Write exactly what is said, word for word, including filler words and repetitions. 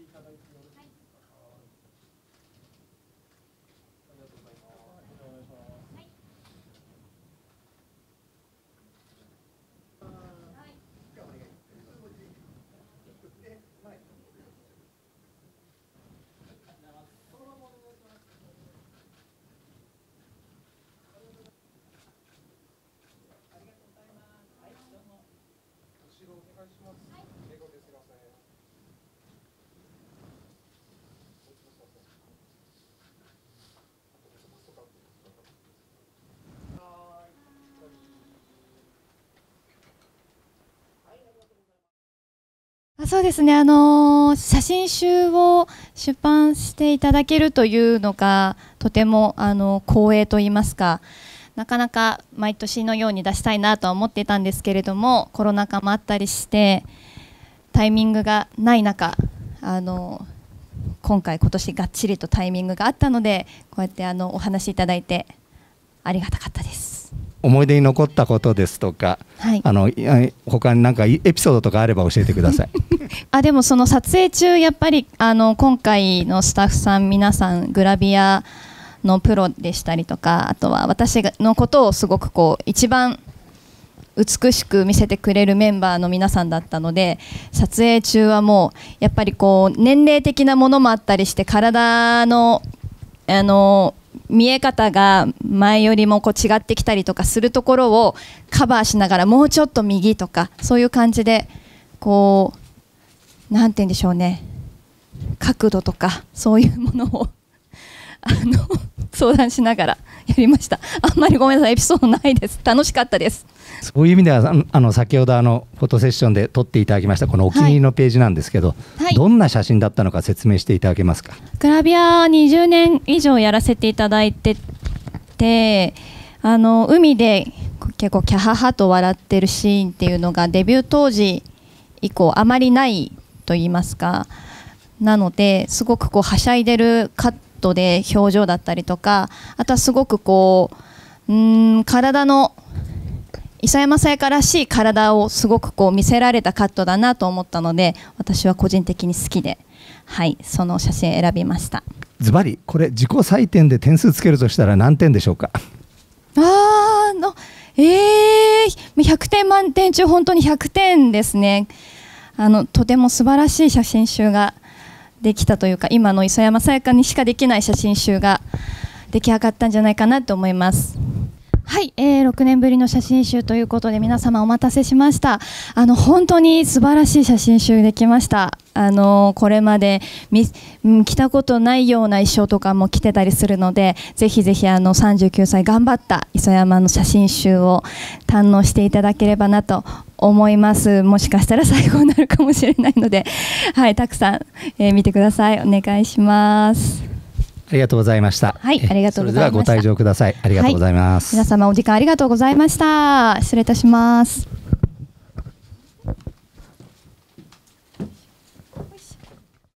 そうですね、あのー、写真集を出版していただけるというのがとても、あのー、光栄といいますか、なかなか毎年のように出したいなとは思っていたんですけれども、コロナ禍もあったりしてタイミングがない中、あのー、今回今年がっちりとタイミングがあったので、こうやってあのお話しいただいてありがたかったです。 思い出に残ったことですとか、はい、あの他に何かエピソードとかあれば教えてください。 あでもその撮影中やっぱりあの今回のスタッフさん皆さんグラビアのプロでしたりとか、あとは私のことをすごくこう一番美しく見せてくれるメンバーの皆さんだったので、撮影中はもうやっぱりこう年齢的なものもあったりして体のあの見え方が前よりもこう違ってきたりとかするところをカバーしながら、もうちょっと右とかそういう感じでこうなんて言うんでしょうね、角度とかそういうものをあの相談しながらやりました。あんまりごめんなさい、エピソードないです。楽しかったです。 そういう意味ではあの先ほどあのフォトセッションで撮っていただきましたこのお気に入りのページなんですけど、はい、どんな写真だったのか説明していただけますか。 グラビアにじゅうねん以上やらせていただいてて、あの海で結構キャハハと笑ってるシーンっていうのがデビュー当時以降あまりないと言いますか、なのですごくこうはしゃいでるカットで表情だったりとか、あとはすごくこう、うーん体の磯山さやからしい体をすごくこう見せられたカットだなと思ったので、私は個人的に好きで、はい、その写真選びました。 ズバリこれ自己採点で点数つけるとしたら何点でしょうか。 あーのえー、ひゃくてん満点中本当にひゃくてんですね。あのとても素晴らしい写真集ができたというか、今の磯山さやかにしかできない写真集が出来上がったんじゃないかなと思います。はい、えー、ろくねんぶりの写真集ということで皆様お待たせしました。あの本当に素晴らしい写真集できました。あのこれまでみ、うん、着たことないような衣装とかも着てたりするので、ぜひぜひあのさんじゅうきゅうさい頑張った磯山の写真集を堪能していただければなと思います。もしかしたら最後になるかもしれないので、はい、たくさん、えー、見てください。お願いします。 ありがとうございました。 はい、ありがとうございました。それではご退場ください。ありがとうございます。 はい、皆様お時間ありがとうございました。失礼いたします。